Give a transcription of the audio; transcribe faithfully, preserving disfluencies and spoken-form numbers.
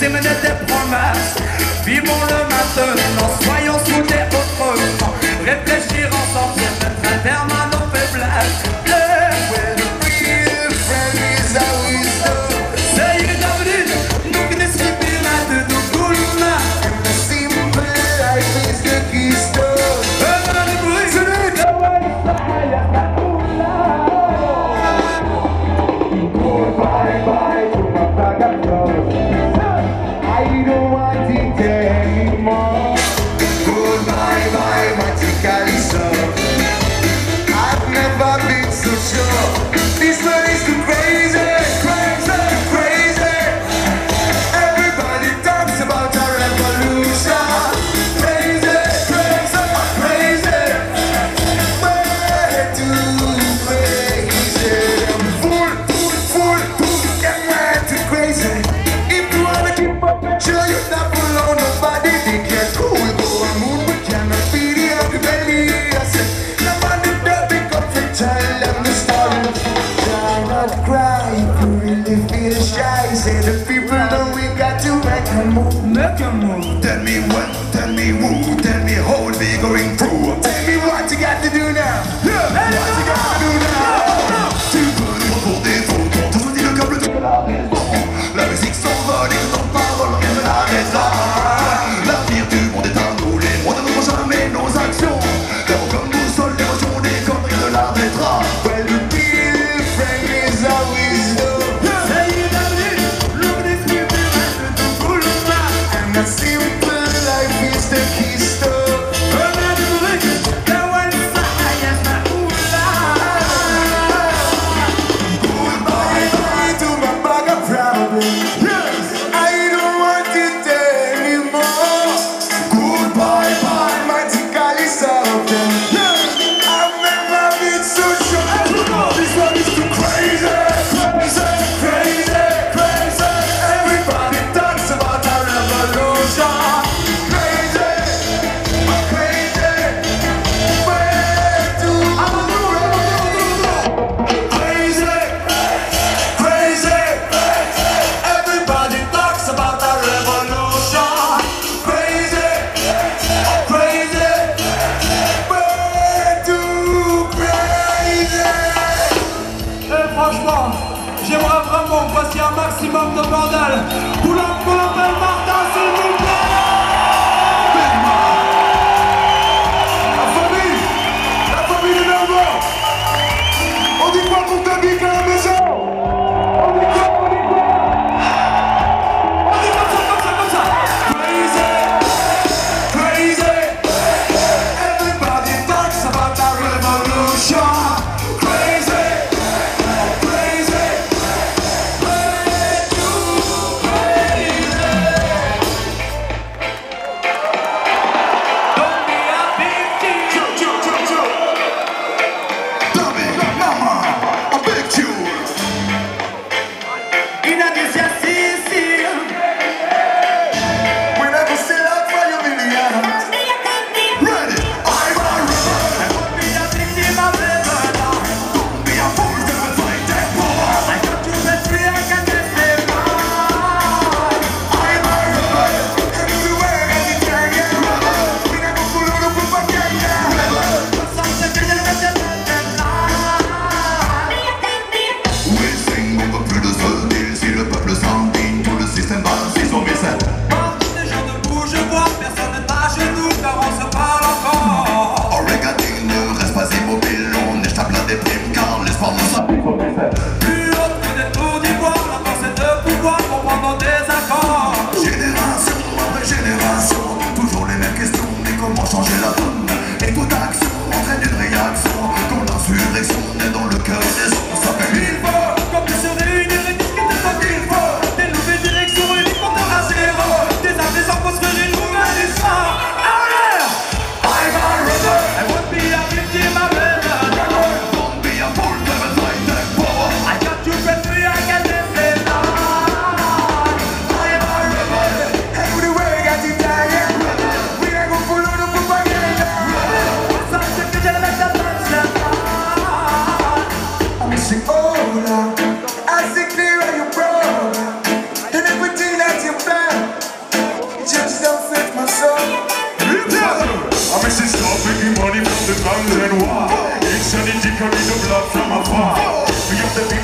hymne des promesses. Vivons-le maintenant, soyons soudés autrement. Réfléchir ensemble, c'est mettre un terme à nos faiblesses. Say the people know we got to make a move, make a move. Tell me when, tell me who, tell me how we going through. Tell me what you got to do now. Yeah, what you got to do now. Tu peux nous pour des photos, tout dit le câble de la raison. La musique s'envole et nos paroles viennent de la raison. L'avenir du monde est à nous, les mots ne verront jamais nos actions. D'abord comme boussole, l'émotion des cordes, rien ne l'arrêtera. Well, the real friend is always love. A simple life is the keystone. Goodbye, bye to my bag of problems. Yes, I don't want it anymore. Goodbye, bye, magically solve them. Yes, I've never been so sure. This one is too crazy, crazy, crazy, crazy. Everybody talks about our revolution. Franchement, j'aimerais vraiment que voici un maximum de bordel pour l'appelle Martin, s'il vous plaît. La famille, la famille de Melbourne. On dit quoi qu'on t'habille à la maison? On dit quoi, on dit quoi? On dit comme ça, comme ça, comme ça. Crazy, crazy. Everybody talks about our revolution. Plus haute que des tours d'ivoire, la force est de pouvoir comprendre des accords. Génération après génération, toujours les mêmes questions, mais comment changer la donne? Et toute action entraîne une réaction, quand l'insurrection est dans le cœur des hommes, ça fait Il faut, comme de se réunir et discuter comme il faut. Des nouvelles directions et des compteurs à zéro. Des arts, des enfants, construire une nouvelle histoire. Allez! I'm a rebel, I won't be a victim of it. Don't be a fool, never fight that power. I got you breath free, I can live it now. I'm a rebel, everywhere I got it dying. We are gonna follow the propaganda. Ça c'est que j'ai la tête I'm missing all out. I see clear on your brother, and everything that you found. This is stop making money from the guns and war. It's an indicator the blood from afar. We have the